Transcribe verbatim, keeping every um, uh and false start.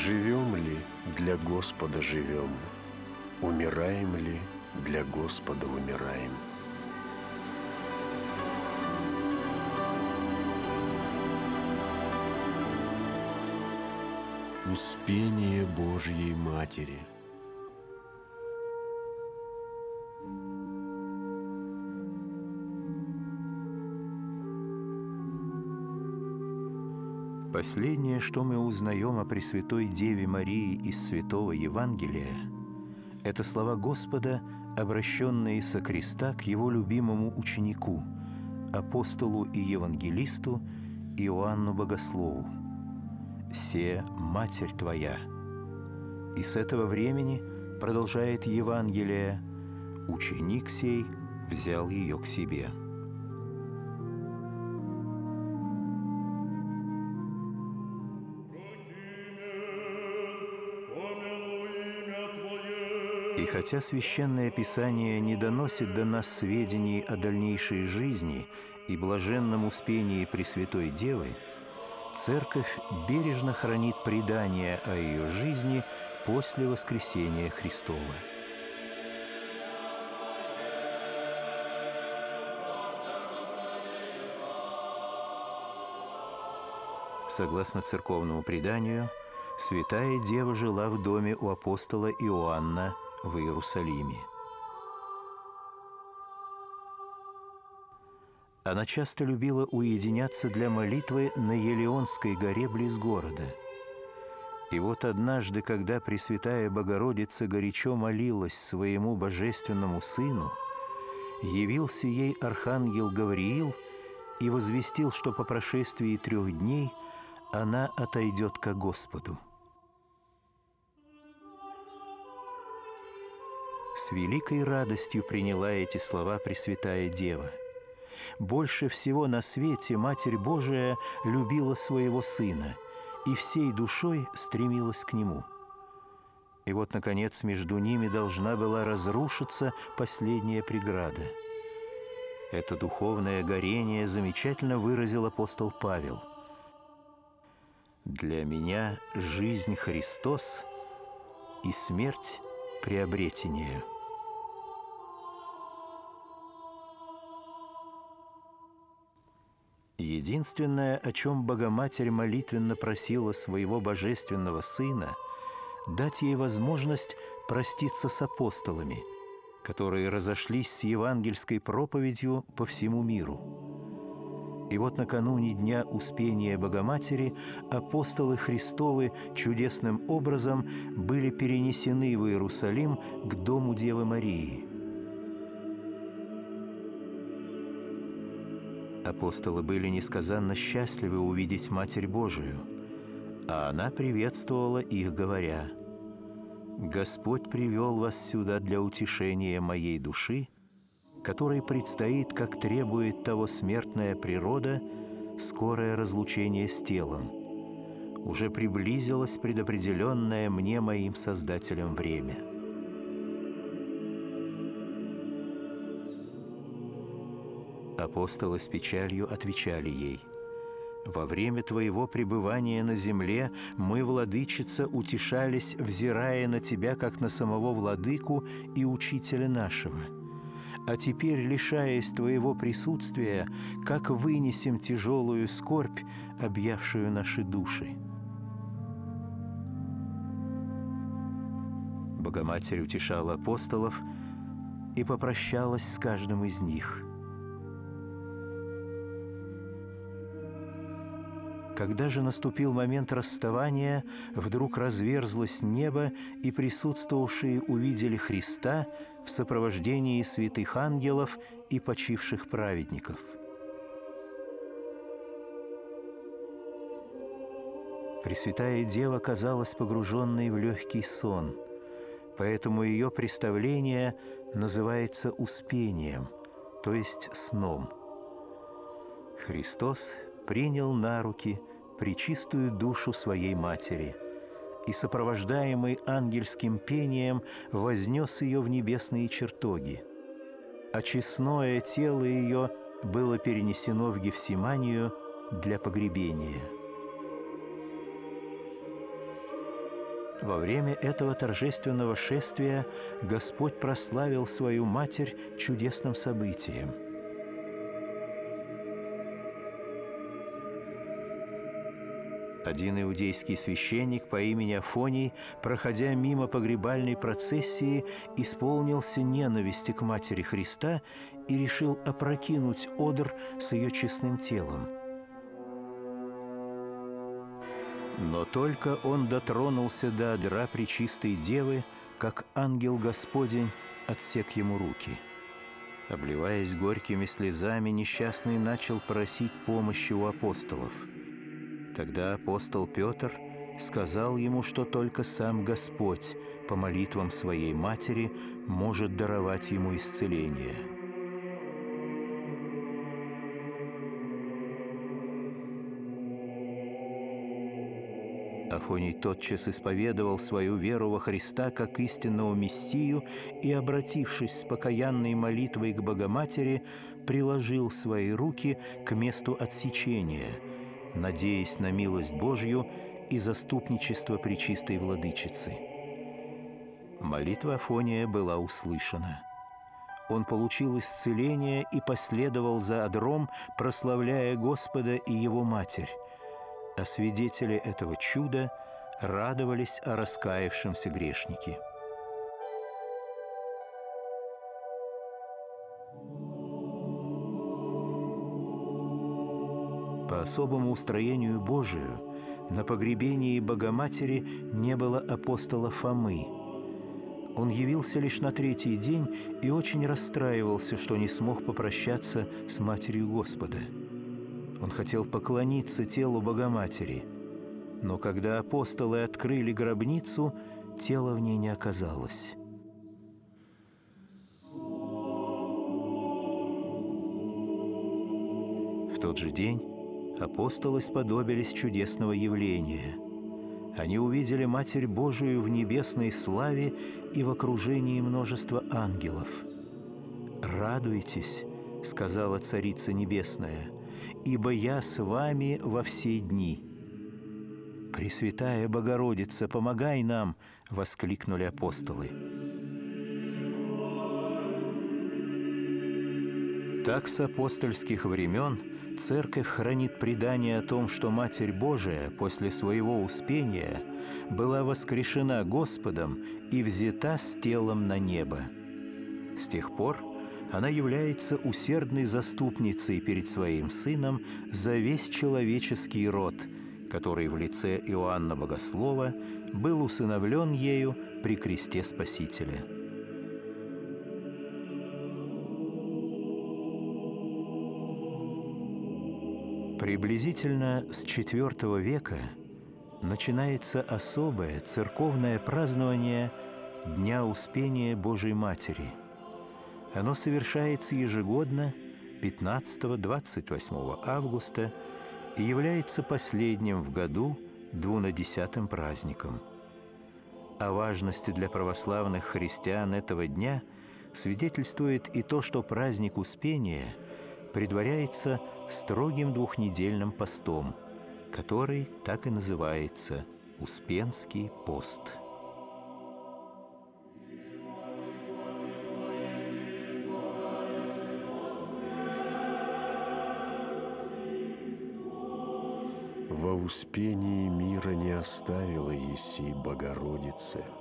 Живем ли, для Господа живем, умираем ли, для Господа умираем. Успение Божьей Матери. Последнее, что мы узнаем о Пресвятой Деве Марии из Святого Евангелия, это слова Господа, обращенные со креста к Его любимому ученику, апостолу и евангелисту Иоанну Богослову: «Се Матерь Твоя». И с этого времени, продолжает Евангелие, ученик сей взял ее к себе. И хотя Священное Писание не доносит до нас сведений о дальнейшей жизни и блаженном успении Пресвятой Девы, Церковь бережно хранит предание о ее жизни после воскресения Христова. Согласно церковному преданию, Святая Дева жила в доме у апостола Иоанна в Иерусалиме. Она часто любила уединяться для молитвы на Елеонской горе близ города. И вот однажды, когда Пресвятая Богородица горячо молилась своему Божественному Сыну, явился ей архангел Гавриил и возвестил, что по прошествии трех дней она отойдет ко Господу. С великой радостью приняла эти слова Пресвятая Дева. Больше всего на свете Матерь Божия любила своего Сына и всей душой стремилась к Нему. И вот, наконец, между ними должна была разрушиться последняя преграда. Это духовное горение замечательно выразил апостол Павел. «Для меня жизнь Христос и смерть приобретение». Единственное, о чем Богоматерь молитвенно просила своего Божественного Сына, дать ей возможность проститься с апостолами, которые разошлись с евангельской проповедью по всему миру. И вот накануне Дня Успения Богоматери апостолы Христовы чудесным образом были перенесены в Иерусалим к дому Девы Марии. Апостолы были несказанно счастливы увидеть Матерь Божию, а она приветствовала их, говоря: «Господь привел вас сюда для утешения моей души, которой предстоит, как требует того смертная природа, скорое разлучение с телом. Уже приблизилось предопределенное мне моим Создателем время». Апостолы с печалью отвечали ей: «Во время Твоего пребывания на земле мы, Владычица, утешались, взирая на Тебя, как на самого Владыку и Учителя нашего. А теперь, лишаясь Твоего присутствия, как вынесем тяжелую скорбь, объявшую наши души?» Богоматерь утешала апостолов и попрощалась с каждым из них. Когда же наступил момент расставания, вдруг разверзлось небо, и присутствовавшие увидели Христа в сопровождении святых ангелов и почивших праведников. Пресвятая Дева казалась погруженной в легкий сон, поэтому ее представление называется успением, то есть сном. Христос принял на руки пречистую душу своей Матери и, сопровождаемый ангельским пением, вознес ее в небесные чертоги, а честное тело ее было перенесено в Гефсиманию для погребения. Во время этого торжественного шествия Господь прославил свою Матерь чудесным событием. Один иудейский священник по имени Афоний, проходя мимо погребальной процессии, исполнился ненависти к Матери Христа и решил опрокинуть одр с ее честным телом. Но только он дотронулся до одра Пречистой Девы, как ангел Господень отсек ему руки. Обливаясь горькими слезами, несчастный начал просить помощи у апостолов. Тогда апостол Петр сказал ему, что только сам Господь по молитвам своей матери может даровать ему исцеление. Афоний тотчас исповедовал свою веру во Христа как истинного Мессию и, обратившись с покаянной молитвой к Богоматери, приложил свои руки к месту отсечения, надеясь на милость Божью и заступничество Пречистой Владычицы. Молитва Афония была услышана. Он получил исцеление и последовал за одром, прославляя Господа и Его Матерь. А свидетели этого чуда радовались о раскаявшемся грешнике. По особому устроению Божию на погребении Богоматери не было апостола Фомы. Он явился лишь на третий день и очень расстраивался, что не смог попрощаться с Матерью Господа. Он хотел поклониться телу Богоматери, но когда апостолы открыли гробницу, тела в ней не оказалось. В тот же день апостолы сподобились чудесного явления. Они увидели Матерь Божию в небесной славе и в окружении множества ангелов. «Радуйтесь, — сказала Царица Небесная, — ибо я с вами во все дни». «Пресвятая Богородица, помогай нам!» — воскликнули апостолы. Так с апостольских времен Церковь хранит предание о том, что Матерь Божия после своего успения была воскрешена Господом и взята с телом на небо. С тех пор она является усердной заступницей перед своим Сыном за весь человеческий род, который в лице Иоанна Богослова был усыновлен ею при кресте Спасителя. Приблизительно с четвёртого века начинается особое церковное празднование Дня Успения Божией Матери. Оно совершается ежегодно пятнадцатого-двадцать восьмого августа и является последним в году двунадесятым праздником. О важности для православных христиан этого дня свидетельствует и то, что праздник Успения предваряется строгим двухнедельным постом, который так и называется Успенский пост. Во Успении мира не оставила еси Богородице,